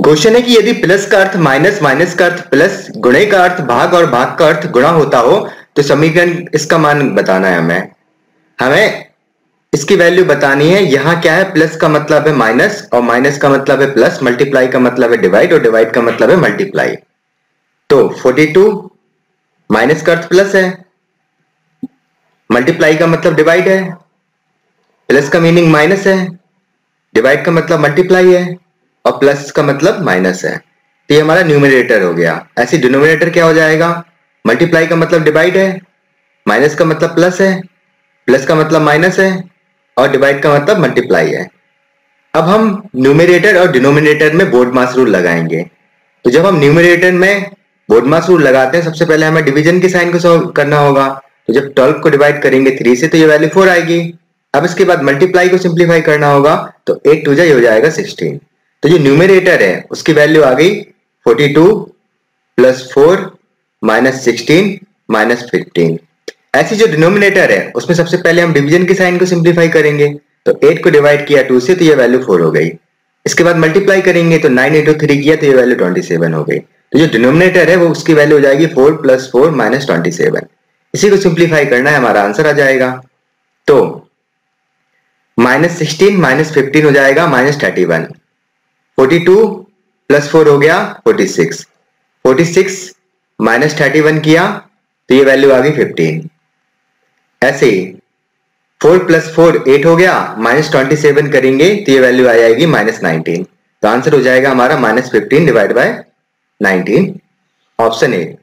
Question है कि यदि प्लस का अर्थ माइनस, माइनस का अर्थ प्लस, गुणे का अर्थ भाग और भाग का अर्थ गुणा होता हो तो समीकरण इसका मान बताना है हमें। हमें इसकी वैल्यू बतानी है। यहाँ क्या है, प्लस का मतलब है माइनस और माइनस का मतलब है प्लस, मल्टीप्लाई का मतलब है डिवाइड और डिवाइड का मतलब है मल्टीप्लाई। तो 42 माइनस का अर्थ प्लस है, मल्टीप्लाई का मतलब डिवाइड है, प्लस का मीनिंग माइनस है, डिवाइड का मतलब मल्टीप्लाई है और प्लस का मतलब माइनस है। तो ये हमारा न्यूमरेटर हो गया। ऐसे डिनोमिनेटर क्या हो जाएगा, मल्टीप्लाई का मतलब डिवाइड है, माइनस का मतलब प्लस है, प्लस का मतलब माइनस है और डिवाइड का मतलब मल्टीप्लाई है। अब हम न्यूमरेटर और डिनोमिनेटर में बोर्डमास रूल लगाएंगे। तो जब हम न्यूमरेटर में बोर्डमास रूल लगाते हैं, सबसे पहले हमें डिवीजन के साइन को सॉल्व करना होगा। तो जब 12 को डिवाइड करेंगे 3 से तो ये वैल्यू 4 आएगी। अब इसके बाद मल्टीप्लाई को सिंप्लीफाई करना होगा, तो 8 2 हो जाएगा 16। तो जो न्यूमरेटर है उसकी वैल्यू आ गई 42 प्लस 4 माइनस 16 माइनस 15। ऐसी जो डिनोमिनेटर है उसमें सबसे पहले हम डिवीजन के साइन को सिंप्लीफाई करेंगे। तो 8 को डिवाइड किया 2 से तो ये वैल्यू 4 हो गई। इसके बाद मल्टीप्लाई करेंगे तो 9 इंटू 3 किया तो ये वैल्यू 27 हो गई। तो जो डिनोमिनेटर है वो उसकी वैल्यू हो जाएगी 4 प्लस 4 माइनस 27। इसी को सिंप्लीफाई करना है, हमारा आंसर आ जाएगा। तो माइनस 16 माइनस 15 हो जाएगा माइनस 31। 42 प्लस 4 हो गया 46। 46 माइनस 31 किया तो ये वैल्यू आ गई 15। ऐसे ही 4 प्लस 4 8 हो गया, माइनस 27 करेंगे तो ये वैल्यू आ जाएगी माइनस 19। तो आंसर हो जाएगा हमारा minus 15 divide by 19, option A.